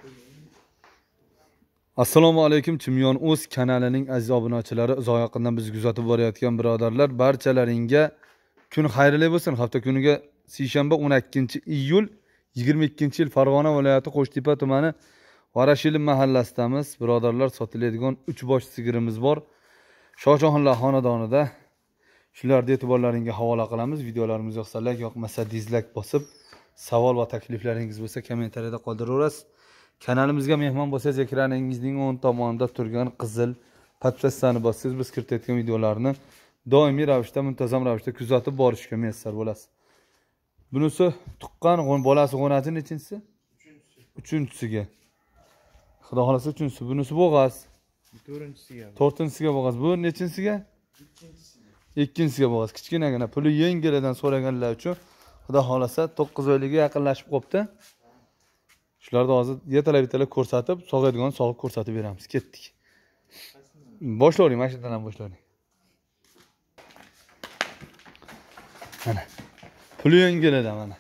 Assalomu alaykum. Chimyon o'z kanalining aziz obunachilari, uzoq yaqindan bizni kuzatib borayotgan birodarlar, barchalaringga kun xayrli bo'lsin. Hafta kuniga seshanba 12-iyul 22-yil Farg'ona viloyati Qo'shtepa tumani Varashilin mahallasidamiz. Birodarlar, sotiladigan 3 bosh sigirimiz bor. Shohjahonlar xonadonida. Shularni e'tiborlaringga havola qilamiz. Videolarimiz yoqsa like, yoqmasa dislike bosib, savol va takliflaringiz bo'lsa kommentariyada qoldiraverasiz. Kanalimizga mehmon bo'lsangiz, ekraningizning o'ng tomonida turgan qizil podpissani bossangiz, biz kiritayotgan videolarni doimiy ravishda, muntazam ravishda kuzatib borishga muyassar bo'lasiz. Bunisi tuqqan, bolasi g'onachi nechinchisi? Uchinchisiga. Xudo xolasa uchinchisi. Bunisi bo'g'az. To'rtinchisiga bo'g'az. Bu nechinchisiga? Ikkinchisiga bo'g'az. Kichkinagina puli yengilidan so'raganlar uchun xudo xolasa 9 oyligiga yaqinlashib qopti. Shularni hozir yetalab ko'rsatib, sog'aydigan sog'ib ko'rsatib beramiz. Ketdik. Boshlaylik, mashinadan boshlaylik. Mana. Puli yengilida mana.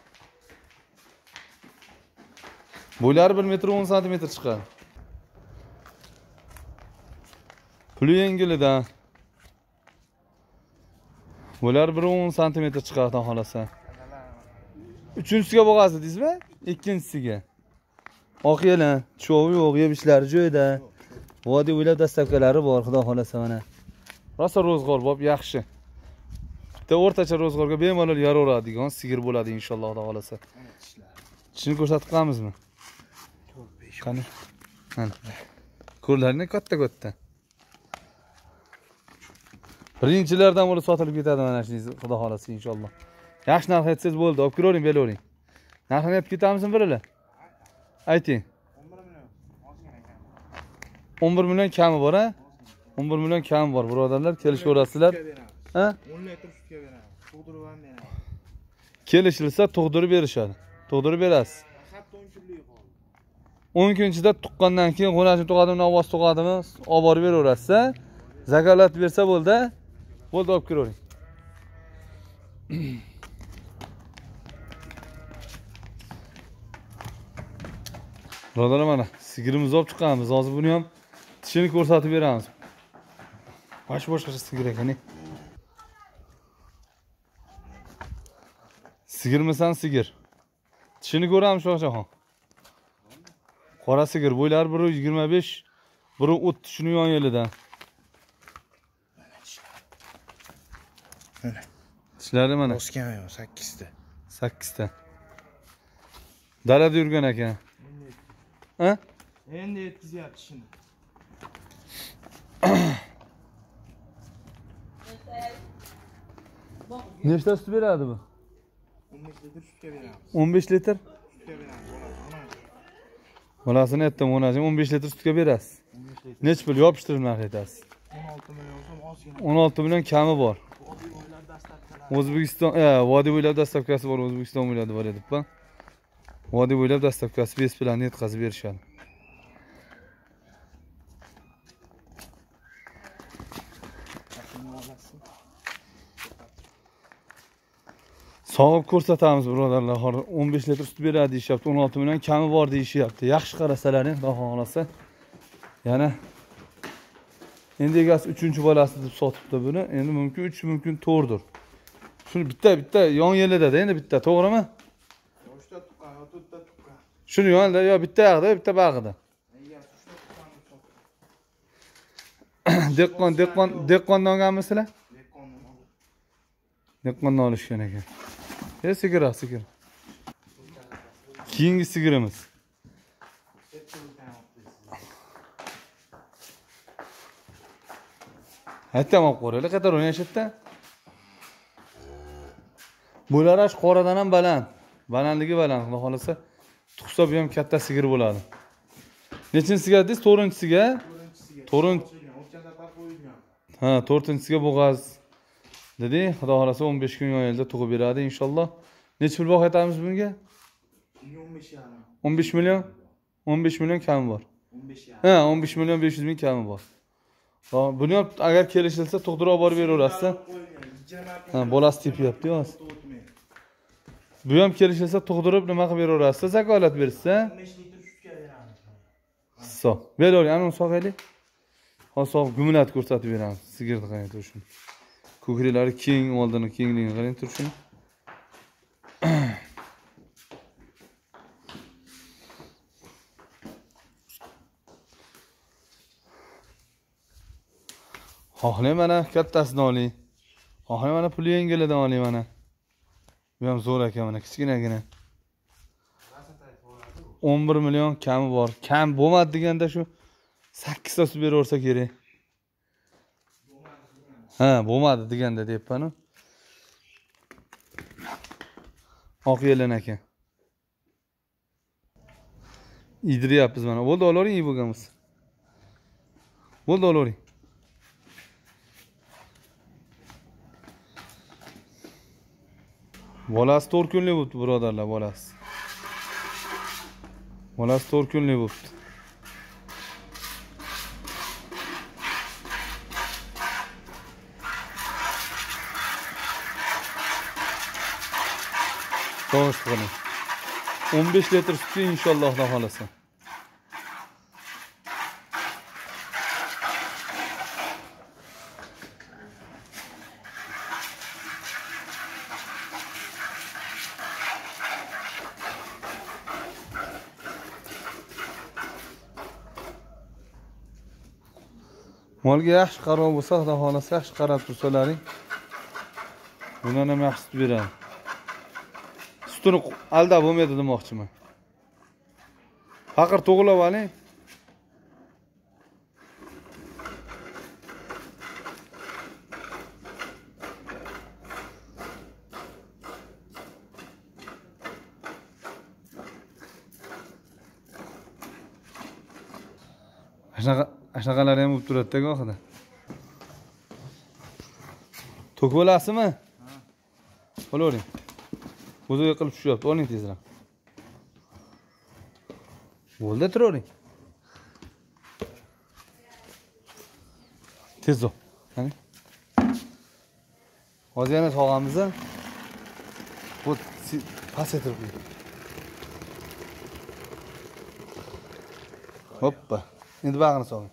Bo'ylari 1 metr 10 cm chiqadi. Puli yengilida. Bo'ylari 1 10 cm chiqadi, xudo xolasa. Uchinchisiga bo'g'azdi deysizmi? Ikkinchisiga. Oq yelan, cho'vi yo'q, yeb ishlari joyida. Vodiy o'ylab dastavkalari bor, xudo xolasa mana. Rosa ro'zg'or bor, yaxshi. Bitta o'rtacha ro'zg'orga bemalol yaraveradigan sigir bo'ladi inshaalloh, xudo xolasa. Tishini ko'rsatib qo'yamizmi? Qani? Mana. Qo'llarini katta-katta. Birinchilardan bo'lib sotilib ketadi mana shuningiz, xudo xolasa inshaalloh. Yaxshi narx aytsangiz bo'ldi, olib kiravering, belavering. Narxini aytib ketamizmi birlar? Ayting. 11 million kami bor, ha? 11 million kami bor, birodarlar, kelishaverasizlar. Ha? 10 litr sutga beramiz. Tug'dirib ham beramiz. Kelishilsa tug'dirib berishadi. Tug'dirib berasiz. Hatto 10 kunlik qoldi. 10 kun ichida tuqqandan keyin g'o'nachni tug'adimi, ovoz tug'adimi, olib borib beraverasiz, ha? Zakalat bersa bo'ldi. Bo'ldi, olib kiravering. Birodarlar, mana sigirimizni olib chiqqanmiz. Hozir buni ham tishini ko'rsatib beramiz. Boshqacha sigir ekan. Sigirmisan sigir. Tishini ko'ramiz Shohjahon. Qora sigir, bo'ylari 1.25, 1.30 shuni yon yilidan. Mana. Tishlari mana. O'sgan 8 ta. 8 ta. Dalada yurgan ekan. Ha? Endi yetkizyapti shuni. Nechta sut beradi bu? 15 litr sutga beramiz. 15 litr? Sutga beramiz. Bolasini aytdim, onasi 15 litr sutga berasiz. 15 litr. Nech pul yopishtirib narx aytasiz? 16 million so'm ozgina. 16 million kami bor. Vodiy bo'ylab dastavkalar. O'zbekiston, vodiy bo'ylab dastavkasi bor, O'zbekiston bo'ylab bor deb-pa. Vodiy bo'ylab dastavkasi bes bilan yetkazib berishadi. Sog'ib ko'rsatamiz birodarlar. 15 litr sut beradi deyishyapti, 16 million kami bor deyishyapti. Yaxshi qarasalaring, xudo xolasa. Yana endi egasi 3-bolasi deb sotibdi buni. Endi mumkin 3, mumkin 4dir. Shuni bitta yon yelida-da, endi bitta, to'g'rimi? Yoshda tuqqan, to'rtta tuqqan. Shuni yonida yo bitta yog'da, bitta bag'ida. Dehqondan olganmisizlar? Dehqondan olishgan ekan. Sigir. Keyingi sigirimiz. Aytdim, olib qo'raylik, qator o'ynashibdi. Bo'lari qoradan ham baland. Balandligi baland, xudo xolasa. Tuqsa bu ham katta sigir bo'ladi. Nechinchisiga dedingiz? 4-chisiga? 4-chisiga bo'g'az. Dedi, xudo xolasa 15 kun yo'lda tug'ib beradi inshaalloh. Nech pul baho aytamiz bunga? 15 million. 15 million kami bor. 15 ha, 15 million 500 ming kami bor. Buni ham agar kelishilsa tug'dirib olib borib beraverasiz. Ha, bolasi tepyapti hozir. Bu ham kelishilsa tug'dirib nima qilib beraverasiz? Zakalat bersa. 15 litr sutga beramiz. Sog'. Beravering, ana uni sog'aylik. Hozir sog' gumlat ko'rsatib beramiz. Sigirni qarang turishini. Ko'kraklari keng, oldini kengligini qarang turishini. Xohlang mana kattasini oling. Xohlang mana puli yengilidan oling mana. Bu ham zo'r ekan mana kichkinagina. 11 million kami bor. Kam bo'lmadi deganda shu 8 ta beraversa kerak. Ha, bo'lmadi deganda deyapman-ku. Oq yelan ekan. Idiryapmiz mana. Bo'ldi, olavering bo'lganmiz. Bo'ldi, olavering. Bolasi 4 kunlik bo'libdi, birodarlar, bolasi. Bolasi 4 kunlik bo'libdi. To'g'ri qiling. 15 litr sutga inshaalloh Xudo xolasa. Molga yaxshi qaror bo'lsa, Xudo xolasa yaxshi qarab tursalaring. Bundan ham yaxshi sut beradi. Sutini aldab bo'lmaydi demoqchiman. Faqir to'g'rilab oling. Ashaqalari ham bo'lib turadi-da gohida. To'kib olasizmi? Ha. Qo'lavering. O'ziga qilib tushyapti. Oling tezroq. Bo'ldi, turavering. Tezroq. Qani? Hozir yana sog'amiz. Bu pasaytirib qo'ying. Hoppa. Endi bag'rini sog'ing.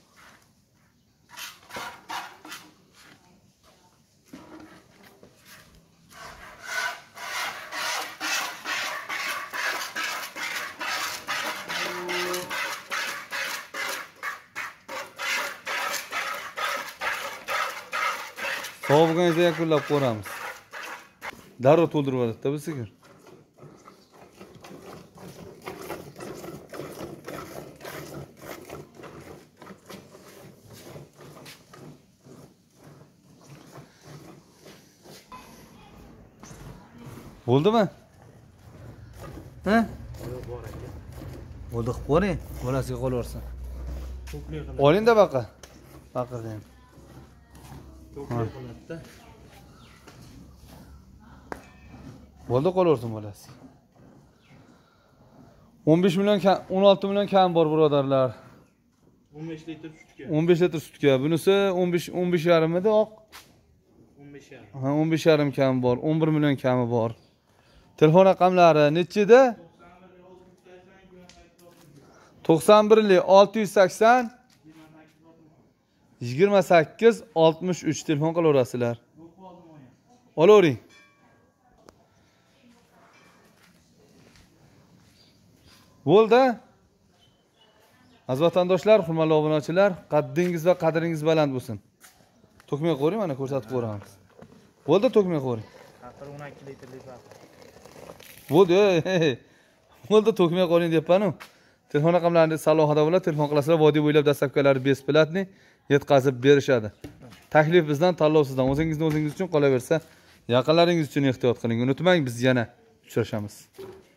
Sog' bo'lganingizda yakunlab ko'ramiz. Darrov to'ldirib oladi-da bu sigir. Bo'ldimi? Ha? Bo'ldi, qilib ko'ring. Bolasiga qolaversin. Oling-da baqa. Baqirdi ham. Bo'ldi, qolaversin bolasi. 15 million 16 million kam bor birodarlar. 15 litr sutga. 15 litr sutga. Bunisi 15 yarim edi oq. 15 yarim. Ha, 15 yarim kam bor. 11 million kami bor. Telefon raqamlari nechida? 91 680 28 63 telefon qilaverasizlar. Olavering. Bo'ldi. Aziz vatandoshlar, hurmatli obunachilar, qaddingiz va qadringiz baland bo'lsin. To'kmay qo'ying, mana ko'rsatib qo'yamiz. Bo'ldi, to'kmay qo'ying. Faqir 12 litrlik baqir. Bo'ldi. Bo'ldi, to'kmay qo'ying deyapman-ku. Telefon raqamlaringiz salohida bo'ladi, telefon qilasizlar, vodiy bo'ylab dastavkalari besplatni yetkazib berishadi. Taklif bizdan, tanlov sizdan. O'zingizni o'zingiz uchun qolaversa, yaqinlaringiz uchun ehtiyot qiling. Unutmang, biz yana uchrashamiz.